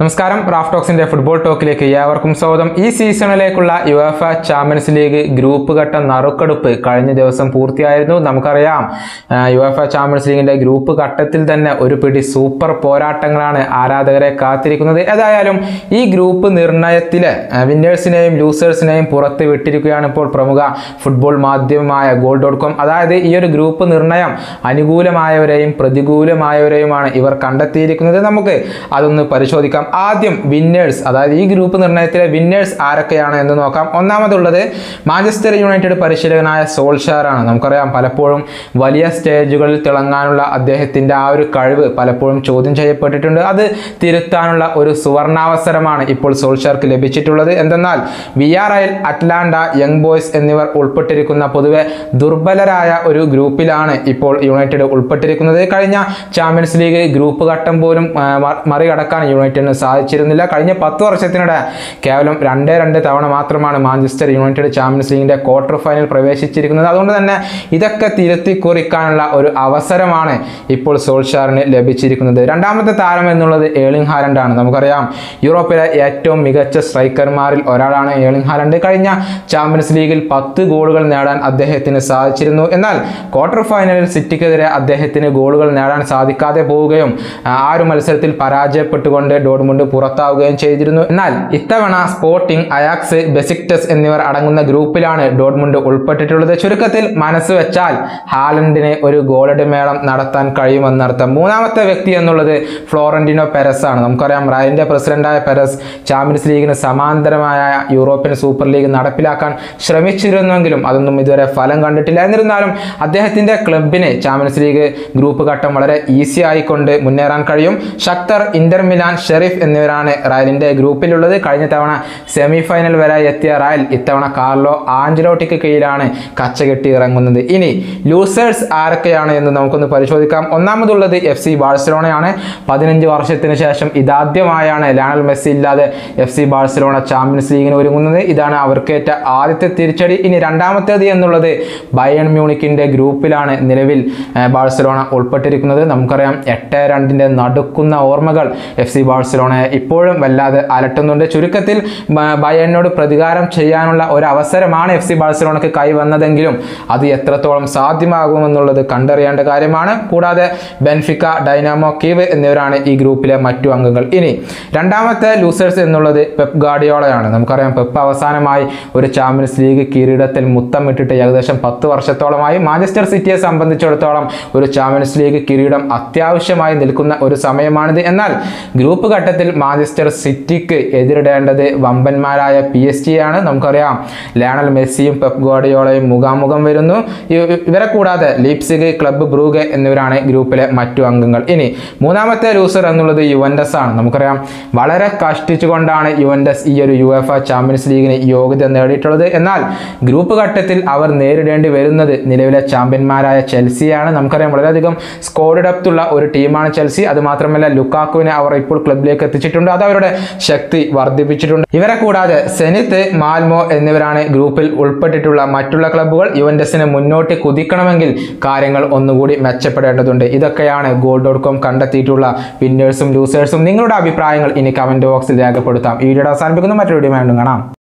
നമസ്കാരം, Raf ടോക്സിന്റെ football ടോക്കിലേക്ക് ഏവർക്കും സ്വാഗതം. ഈ സീസണിലേക്കുള്ള യുവേഫ ചാമ്പ്യൻസ് ലീഗ് ഗ്രൂപ്പ് ഘട്ട നറുക്കെടുപ്പ് കഴിഞ്ഞ ദിവസം പൂർത്തിയായിരുന്നു. നമുക്കറിയാം, യുവേഫ ചാമ്പ്യൻസ് ലീഗിന്റെ ഗ്രൂപ്പ് ഘട്ടത്തിൽ തന്നെ ഒരു പിടി സൂപ്പർ പോരാട്ടങ്ങളാണ് ആരാധകരെ കാത്തിരിക്കുന്നത്. ഏതായാലും ഈ ഗ്രൂപ്പ് നിർണയത്തിലെ വിന്നേഴ്സിനെയും ലൂസേഴ്സിനെയും പുറത്ത് വിട്ടിരിക്കുകയാണ് ഇപ്പോൾ പ്രമുഖ ഫുട്ബോൾ മാധ്യമമായ goal.com. അതായത് ഈ ഒരു ഗ്രൂപ്പ് നിർണയം അനുകൂലമായവരെയും പ്രതികൂലമായവരെയുമാണ് ഇവർ കണ്ടെത്തിയിരിക്കുന്നത്. നമുക്ക് അതൊന്ന് പരിശോധിക്കാം. ആദ്യം വിന്നേഴ്സ്, അതായത് ഈ ഗ്രൂപ്പ് നിർണയത്തിലെ വിന്നേഴ്സ് ആരൊക്കെയാണ് എന്ന് നോക്കാം. ഒന്നാമതുള്ളത് മാഞ്ചസ്റ്റർ യുണൈറ്റഡ് പരിശീലകനായ സോൾഷാർ ആണ്. നമുക്കറിയാം, പലപ്പോഴും വലിയ സ്റ്റേജുകളിൽ തിളങ്ങാനുള്ള അദ്ദേഹത്തിന്റെ ആ ഒരു കഴിവ് പലപ്പോഴും ചോദ്യം ചെയ്യപ്പെട്ടിട്ടുണ്ട്. അത് തിരുത്താനുള്ള ഒരു സുവർണാവസരമാണ് ഇപ്പോൾ സോൾഷാർക്ക് ലഭിച്ചിട്ടുള്ളത്. എന്തെന്നാൽ വിയാറയൽ, അറ്റ്ലാന്റ, യങ് ബോയ്സ് എന്നിവർ ഉൾപ്പെട്ടിരിക്കുന്ന പൊതുവെ ദുർബലരായ ഒരു ഗ്രൂപ്പിലാണ് ഇപ്പോൾ യുണൈറ്റഡ് ഉൾപ്പെട്ടിരിക്കുന്നത്. കഴിഞ്ഞ ചാമ്പ്യൻസ് ലീഗ് ഗ്രൂപ്പ് ഘട്ടം പോലും മറികടക്കാൻ യുണൈറ്റഡിന് സാധിച്ചിരുന്നില്ല. കഴിഞ്ഞ 10 വർഷത്തിനിടെ കേവലം 2 തവണ മാത്രമാണ് മാഞ്ചസ്റ്റർ യുണൈറ്റഡ് ചാമ്പ്യൻസ് ലീഗിന്റെ ക്വാർട്ടർ ഫൈനൽ പ്രവേശിച്ചിരിക്കുന്നത്. അതുകൊണ്ട് തന്നെ ഇതൊക്കെ തിരുത്തി കുറിക്കാനുള്ള ഒരു അവസരമാണ് ഇപ്പോൾ സോൾഷാറിന് ലഭിച്ചിരിക്കുന്നത്. രണ്ടാമത്തെ താരം എന്നുള്ളത് ഏർലിംഗ് ഹാലൻഡ് ആണ്. നമുക്കറിയാം, യൂറോപ്പിലെ ഏറ്റവും മികച്ച സ്ട്രൈക്കർമാരിൽ ഒരാളാണ് ഏർലിംഗ് ഹാലൻഡ്. കഴിഞ്ഞ ചാമ്പ്യൻസ് ലീഗിൽ 10 ഗോളുകൾ നേടാൻ അദ്ദേഹത്തിന് സാധിച്ചിരുന്നു. എന്നാൽ ക്വാർട്ടർ ഫൈനലിൽ സിറ്റിക്കെതിരെ അദ്ദേഹത്തിന് ഗോളുകൾ നേടാൻ സാധിക്കാതെ പോവുകയും ആ ഒരു മത്സരത്തിൽ പരാജയപ്പെട്ടുകൊണ്ട് ഡോർട്ട്മുണ്ട് പുറത്താവുകയും ചെയ്തിരുന്നു. എന്നാൽ ഇത്തവണ സ്പോർട്ടിംഗ്, അയാക്സ്, ബെസിക്ടസ് എന്നിവർ അടങ്ങുന്ന ഗ്രൂപ്പിലാണ് ഡോർട്ട്മുണ്ട് ഉൾപ്പെട്ടിട്ടുള്ളത്. ചുരുക്കത്തിൽ മനസ്സ് വെച്ചാൽ ഹാലൻഡിന് ഒരു ഗോളടി മേളം നടത്താൻ കഴിയുമെന്നർത്ഥം. മൂന്നാമത്തെ വ്യക്തി എന്നുള്ളത് ഫ്ലോറന്റിനോ പെരസ് ആണ്. നമുക്കറിയാം, റയലിന്റെ പ്രസിഡന്റായ പെരസ് ചാമ്പ്യൻസ് ലീഗിന് സമാന്തരമായ യൂറോപ്യൻ സൂപ്പർ ലീഗ് നടപ്പിലാക്കാൻ ശ്രമിച്ചിരുന്നെങ്കിലും അതൊന്നും ഇതുവരെ ഫലം കണ്ടിട്ടില്ല. എന്നിരുന്നാലും അദ്ദേഹത്തിന്റെ ക്ലബിന് ചാമ്പ്യൻസ് ലീഗ് ഗ്രൂപ്പ് ഘട്ടം വളരെ ഈസി ആയിക്കൊണ്ട് മുന്നേറാൻ കഴിയും. ഷക്തർ, ഇന്റർ മിലാൻ, ഷെറിഫ് എന്നിവരാണ് റയലിന്റെ ഗ്രൂപ്പിലുള്ളത്. കഴിഞ്ഞ തവണ സെമി ഫൈനൽ വരെ എത്തിയ റയൽ ഇത്തവണ കാർലോ ആഞ്ചലോട്ടിക്ക് കീഴിലാണ് കച്ചകെട്ടി ഇറങ്ങുന്നത്. ഇനി ലൂസേഴ്സ് ആരൊക്കെയാണ് എന്ന് നമുക്കൊന്ന് പരിശോധിക്കാം. ഒന്നാമതുള്ളത് FC ബാഴ്സലോണയാണ്. 15 വർഷത്തിന് ശേഷം ഇതാദ്യമായാണ് ലയണൽ മെസ്സി ഇല്ലാതെ FC ബാഴ്സലോണ ചാമ്പ്യൻസ് ലീഗിന് ഒരുങ്ങുന്നത്. ഇതാണ് അവർക്കേറ്റ ആദ്യത്തെ തിരിച്ചടി. ഇനി രണ്ടാമത്തേത് എന്നുള്ളത് ബയേൺ മ്യൂണിക്കിന്റെ ഗ്രൂപ്പിലാണ് നിലവിൽ ബാഴ്സലോണ ഉൾപ്പെട്ടിരിക്കുന്നത്. നമുക്കറിയാം, 8-2 നടുക്കുന്ന ഓർമ്മകൾ FC ബാഴ്സലോണയെ ഇപ്പോഴും വല്ലാതെ അലട്ടുന്നുണ്ട്. ചുരുക്കത്തിൽ ബയേണിനോട് പ്രതികാരം ചെയ്യാനുള്ള ഒരു അവസരമാണ് FC ബാഴ്സലോണയ്ക്ക് കൈവന്നതെങ്കിലും അത് എത്രത്തോളം സാധ്യമാകുമെന്നുള്ളത് കണ്ടറിയേണ്ട കാര്യമാണ്. കൂടാതെ ബെൻഫിക്ക, ഡൈനാമോ കീവ് എന്നിവരാണ് ഈ ഗ്രൂപ്പിലെ മറ്റു അംഗങ്ങൾ. ഇനി രണ്ടാമത്തെ ലൂസേഴ്സ് എന്നുള്ളത് പെപ്പ് ഗാർഡിയോളയാണ്. നമുക്കറിയാം, പെപ്പ് അവസാനമായി ഒരു ചാമ്പ്യൻസ് ലീഗ് കിരീടത്തിൽ മുത്തമിട്ടിട്ട് ഏകദേശം 10 വർഷത്തോളമായി. മാഞ്ചസ്റ്റർ സിറ്റിയെ സംബന്ധിച്ചിടത്തോളം ഒരു ചാമ്പ്യൻസ് ലീഗ് കിരീടം അത്യാവശ്യമായി നിൽക്കുന്ന ഒരു സമയമാണിത്. എന്നാൽ ഗ്രൂപ്പ് ഘട്ടത്തിൽ മാഞ്ചസ്റ്റർ സിറ്റിക്ക് എതിരിടേണ്ടത് വമ്പന്മാരായ PSG ആണ്. നമുക്കറിയാം, ലയണൽ മെസ്സിയും പെപ്പ് ഗാർഡിയോളയും മുഖാമുഖം വരുന്നു. ഇവരെ കൂടാതെ ലീപ്സിഗ്, ക്ലബ് ബ്രൂഗെ എന്നിവരാണ് ഗ്രൂപ്പിലെ മറ്റു അംഗങ്ങൾ. ഇനി മൂന്നാമത്തെ ലൂസർ എന്നുള്ളത് യുവന്റസ് ആണ്. നമുക്കറിയാം, വളരെ കഷ്ടിച്ചുകൊണ്ടാണ് യുവന്റസ് ഈ ഒരു യുവേഫ ചാമ്പ്യൻസ് ലീഗിന് യോഗ്യത നേടിയിട്ടുള്ളത്. എന്നാൽ ഗ്രൂപ്പ് ഘട്ടത്തിൽ അവർ നേരിടേണ്ടി വരുന്നത് നിലവിലെ ചാമ്പ്യന്മാരായ ചെൽസിയാണ്. നമുക്കറിയാം, വളരെയധികം സ്ക്വാഡ് ഡെപ്ത് ഉള്ള ഒരു ടീമാണ് ചെൽസി. അത് മാത്രമല്ല, ലുക്കാക്കുവിനെ അവർ ഇപ്പോൾ ക്ലബിലേക്ക് എത്തിച്ചിട്ടുണ്ട്. അത് അവരുടെ ശക്തി വർദ്ധിപ്പിച്ചിട്ടുണ്ട്. ഇവരെ കൂടാതെ സെനിത്ത്, മാൽമോ എന്നിവരാണ് ഗ്രൂപ്പിൽ ഉൾപ്പെട്ടിട്ടുള്ള മറ്റുള്ള ക്ലബ്ബുകൾ. യുവന്റസിന് മുന്നോട്ട് കുതിക്കണമെങ്കിൽ കാര്യങ്ങൾ ഒന്നുകൂടി മെച്ചപ്പെടേണ്ടതുണ്ട്. ഇതൊക്കെയാണ് goal.com കണ്ടെത്തിയിട്ടുള്ള വിന്നേഴ്സും ലൂസേഴ്സും. നിങ്ങളുടെ അഭിപ്രായങ്ങൾ ഇനി കമന്റ് ബോക്സിൽ രേഖപ്പെടുത്താം. ഈ വീഡിയോ അവസാനിപ്പിക്കുന്നു. മറ്റൊരു വീഡിയോ വീണ്ടും കാണാം.